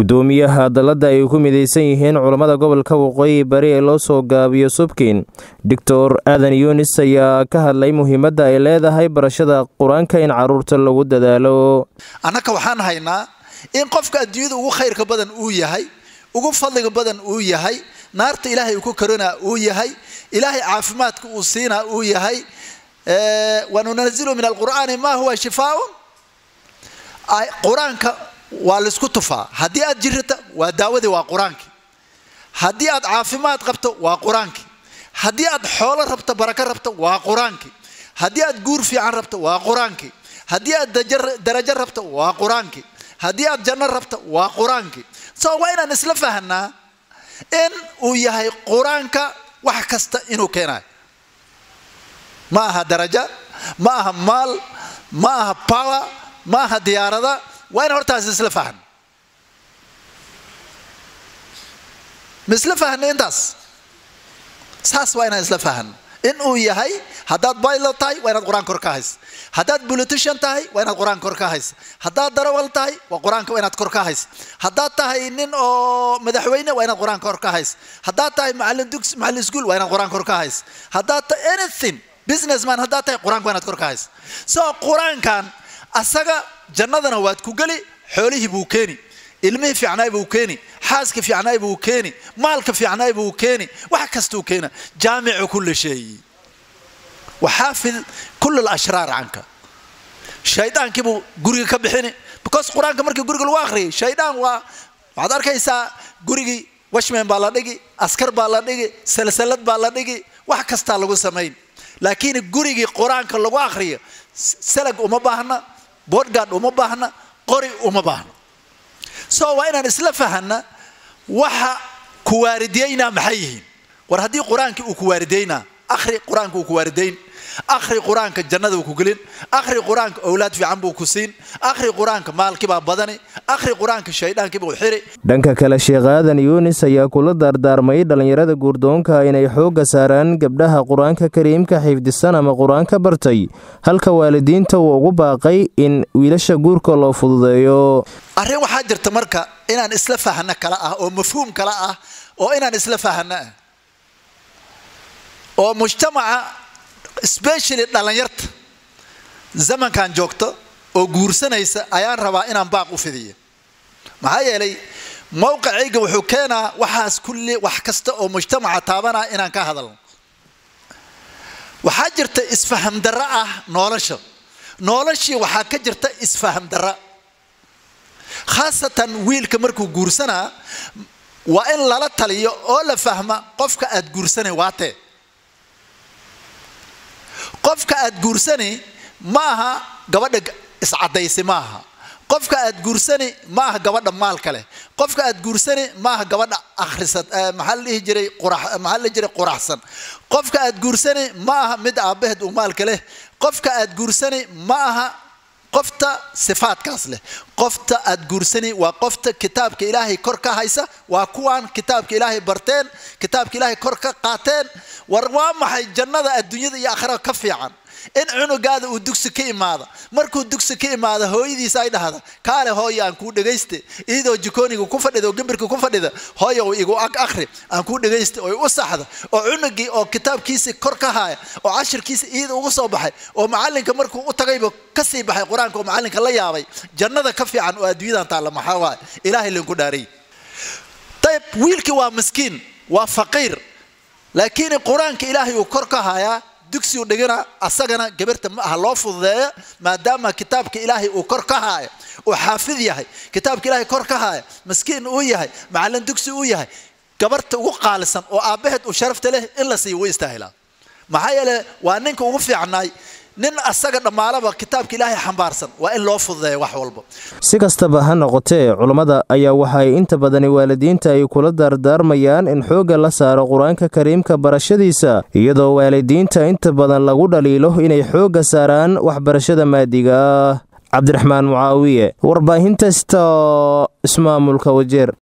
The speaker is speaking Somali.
gudoomiyaha dalada ay ku mideysan yihiin culimada gobolka Waqooyi Bari ee loo soo gaabiyo Subkiin Dr. Aadan Yunis ayaa ka hadlay muhiimadda ay leedahay barashada Quraanka in caruurta lagu dadaalo. Anaka waxaan haynaa in qofka adduunyada ugu khayrka badan uu yahay, ugu fadliga badan uu yahay, naarta Ilaahay uu ku karona uu yahay, Ilaahay caafimaadka uu siina uu yahay. Wa nunzilu min al-Qur'ani ma huwa shifaa'un. Quraanka waa la isku tufaa. Haddii aad jirta waa daawada waa Quraanka. Haddii aad caafimaad qabto waa Quraanka. Haddii aad xoolo rabto baraka rabto waa Quraanka. Haddii aad guur fiican rabto waa Quraanka. Haddii aad darajo rabto waa Quraanka. Haddii aad janno rabto waa Quraanka. Soo waa inaan isla fahanaa in uu yahay Quraanka wax kasta inuu keenay. Ma aha darajo, ma aha maal, ma aha power, ma aha diyaarada. وين هرتاز إسلا فهن مثل فهن إنداس ساس وين إسلا فهن إنه يهاي هداد بايلو تاي وين القرآن كركاهيس هداد بوليتيشن تاي وين القرآن كركاهيس هداد دروال تاي وقرآن وين كركاهيس هداد تاي نين أو مدحوينه وين القرآن كركاهيس هداد تاي معلم دوكس معلم سكول وين القرآن كركاهيس هداد تاي anything business man هداد تاي قرآن وين كركاهيس so قرآن كان أساقا جنادنا واد كوجلي حوله بوكيني علمه في عناي بوكيني حاسك في عناي بوكيني مالك في عناي بوكيني وحكستو كينا جامع كل شيء وحافظ كل الأشرار عنك الشيطان كيبو جوري كبحني بكوس قرآن كمرك جوري الواخري الشيطان وعذار كيسا جوري وشمن بالادقي أسكر بالادقي سلسلة بالادقي وحكست على جسمين لكن جوري قرآن كالواخري سلق وما بهنا بودغاد وما باهنا قري وما باهنا سو وين اسلا فهنا waxa ku waarideeyna maxayeen war hadii quraanka uu ku waarideeyna akhri quraanka uu ku waarideyn akhri quraanka jannada uu ku galin akhri quraanka awlaad fiican buu ku siin akhri quraanka maalkii baa badani akhri quraanka shaydaanka buu xiri dhanka kale Sheekh Aadan Yunis ayaa kula dardaarmay dhalinyarada guurdoonka inay xoog saaraan gabdhaha quraanka kariimka xifdisan ama quraanka bartay halka waalidiinta uu ugu baaqay in wiilasha guurka loo fududeeyo arrin waxa jirta marka inaan isla fahanna kala ah oo mafhuum kala ah oo inaan isla fahanna oo mujtamaca especially dhalinyarta zamankan joogto oo guursanaysa ayaan rabaa inaan baaq u fidiyo maxaa yeelay mowqacayga wuxuu keenaa waxaas kulli wax kasta oo mujtamaca taabana inaan ka hadalno waxa jirta isfaham darro ah noloshii waxa ka jirta isfaham darro khaasatan wiilka markuu guursanaa waa in lala taliyo oo la fahma qofka aad guursanay waate qofka aad guursanay maaha gabadha iscadaysi maaha qofka aad guursanay maaha gabadha maal kale qofka aad guursanay maaha gabadha akhrisad maxallihi jiray quraxsan qofka aad guursanay maaha mid aabaheed u maal kale qofka aad guursanay maaha qofta sifaadkaas leh qofta aad guursani waa qofta kitaabka Ilaahay kor ka haysa waa kuwan kitaabka Ilaahay barteen kitaabka Ilaahay kor ka qaateen war waa maxay jannada adduunyada iyo aakhirada ka fiican in cunugaada uu dugsi ka imaado markuu dugsi ka imaado hooyadiisa ay dhahdo kaale hooyo aan ku dhageystay idoo jikooniga ku fadhido gambirka ku fadhida hooyo igu akhri aan ku dhageystay oo u saxdo oo cunugii oo kitaabkiisa kor ka haya oo cashirkiisa idoo ugu soo baxay oo macallinka markuu u tagayba ka sii baxay quraanka oo macallinka la yaabay jannada ka fiican oo adduunyada taala maxaa waa Ilaahay linku dhaaray tayib wiilki waa miskiin waa faqiir laakiin quraanka Ilaahay uu kor ka haya dugsi u dhigana asagana gabarta ma loo fududeeyo maadaama kitaabka Ilaahay uu kor ka haayo oo xaafid yahay kitaabka Ilaahay kor ka haayo miskiin uu yahay macallin dugsi uu yahay gabarta ugu qaalisan oo aabaheed u sharafta leh in la siiyo istaahila maxaa yeelay waa ninka ugu fiicnay nin asaga dhamaalaba kitaabka Ilaahay xambaarsan waa in loo fududeeyo wax walba si kastaba ha noqotee culimada ayaa waxay inta badan waalidiinta ay kula dardaarmayaan in xoog la saaro quraanka kariimka barashadiisa iyadoo waalidiinta inta badan lagu dhaliilo inay xoog saaraan waxbarashada maadiga Cabdiraxmaan Mucaawiye warbaahinta ismaamulka Wajeer